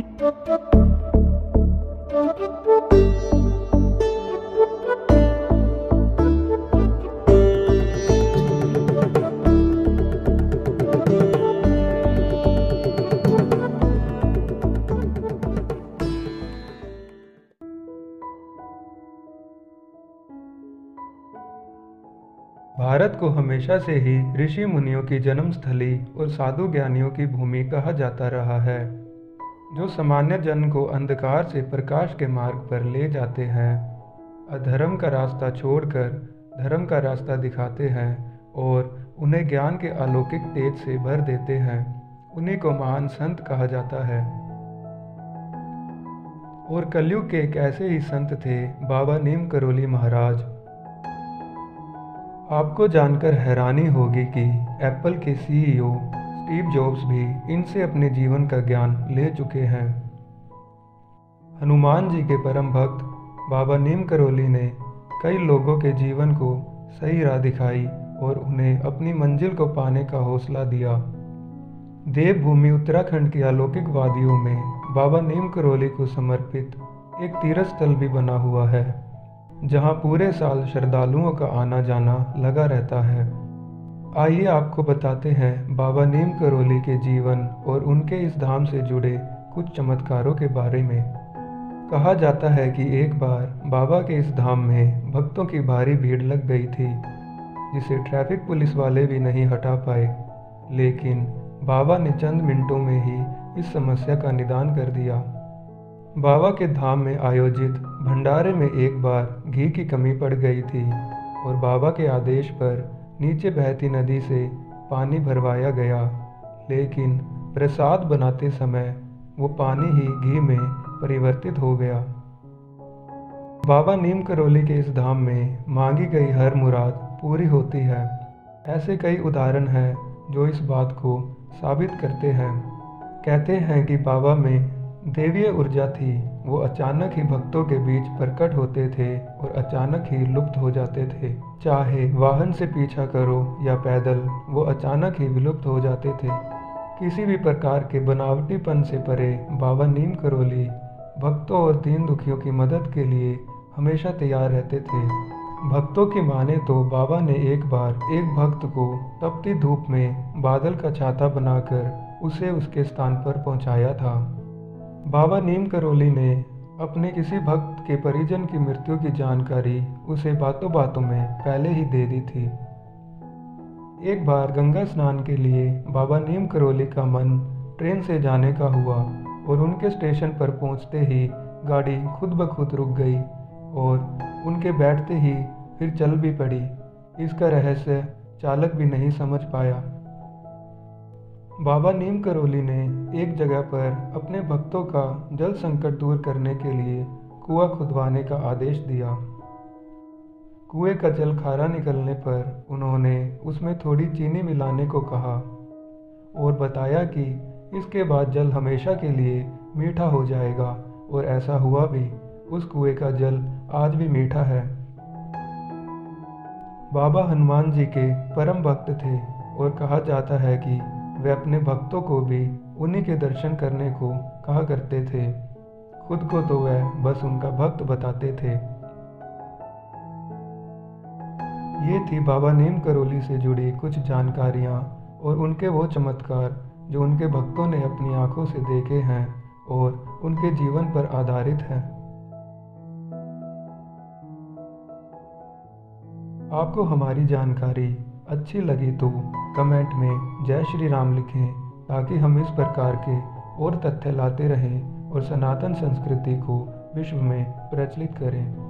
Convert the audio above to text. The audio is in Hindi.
भारत को हमेशा से ही ऋषि मुनियों की जन्मस्थली और साधु ज्ञानियों की भूमि कहा जाता रहा है, जो सामान्य जन को अंधकार से प्रकाश के मार्ग पर ले जाते हैं, अधर्म का रास्ता छोड़कर धर्म का रास्ता दिखाते हैं और उन्हें ज्ञान के अलौकिक तेज से भर देते हैं। उन्हीं को महान संत कहा जाता है। और कलयुग के एक ऐसे ही संत थे बाबा नीम करोली महाराज। आपको जानकर हैरानी होगी कि एप्पल के सीईओ स्टीव जॉब्स भी इनसे अपने जीवन का ज्ञान ले चुके हैं। हनुमान जी के परम भक्त बाबा नीम करोली ने कई लोगों के जीवन को सही राह दिखाई और उन्हें अपनी मंजिल को पाने का हौसला दिया। देवभूमि उत्तराखंड की अलौकिक वादियों में बाबा नीम करोली को समर्पित एक तीर्थ स्थल भी बना हुआ है, जहां पूरे साल श्रद्धालुओं का आना जाना लगा रहता है। आइए आपको बताते हैं बाबा नीम करोली के जीवन और उनके इस धाम से जुड़े कुछ चमत्कारों के बारे में। कहा जाता है कि एक बार बाबा के इस धाम में भक्तों की भारी भीड़ लग गई थी, जिसे ट्रैफिक पुलिस वाले भी नहीं हटा पाए, लेकिन बाबा ने चंद मिनटों में ही इस समस्या का निदान कर दिया। बाबा के धाम में आयोजित भंडारे में एक बार घी की कमी पड़ गई थी और बाबा के आदेश पर नीचे बहती नदी से पानी भरवाया गया, लेकिन प्रसाद बनाते समय वो पानी ही घी में परिवर्तित हो गया। बाबा नीम करोली के इस धाम में मांगी गई हर मुराद पूरी होती है। ऐसे कई उदाहरण हैं जो इस बात को साबित करते हैं। कहते हैं कि बाबा में देवीय ऊर्जा थी। वो अचानक ही भक्तों के बीच प्रकट होते थे और अचानक ही लुप्त हो जाते थे। चाहे वाहन से पीछा करो या पैदल, वो अचानक ही विलुप्त हो जाते थे। किसी भी प्रकार के बनावटीपन से परे बाबा नीम करोली भक्तों और दीन दुखियों की मदद के लिए हमेशा तैयार रहते थे। भक्तों की माने तो बाबा ने एक बार एक भक्त को तपती धूप में बादल का छाता बनाकर उसे उसके स्थान पर पहुंचाया था। बाबा नीम करोली ने अपने किसी भक्त के परिजन की मृत्यु की जानकारी उसे बातों बातों में पहले ही दे दी थी। एक बार गंगा स्नान के लिए बाबा नीम करोली का मन ट्रेन से जाने का हुआ और उनके स्टेशन पर पहुंचते ही गाड़ी खुद ब खुद रुक गई और उनके बैठते ही फिर चल भी पड़ी। इसका रहस्य चालक भी नहीं समझ पाया। बाबा नीम करोली ने एक जगह पर अपने भक्तों का जल संकट दूर करने के लिए कुआं खुदवाने का आदेश दिया। कुएं का जल खारा निकलने पर उन्होंने उसमें थोड़ी चीनी मिलाने को कहा और बताया कि इसके बाद जल हमेशा के लिए मीठा हो जाएगा, और ऐसा हुआ भी। उस कुएं का जल आज भी मीठा है। बाबा हनुमान जी के परम भक्त थे और कहा जाता है कि वे अपने भक्तों को भी उन्हीं के दर्शन करने को कहा करते थे। खुद को तो वह बस उनका भक्त बताते थे। ये थी बाबा नीम करोली से जुड़ी कुछ जानकारियाँ और उनके वो चमत्कार जो उनके भक्तों ने अपनी आंखों से देखे हैं और उनके जीवन पर आधारित हैं। आपको हमारी जानकारी अच्छी लगी तो कमेंट में जय श्री राम लिखें, ताकि हम इस प्रकार के और तथ्य लाते रहें और सनातन संस्कृति को विश्व में प्रचलित करें।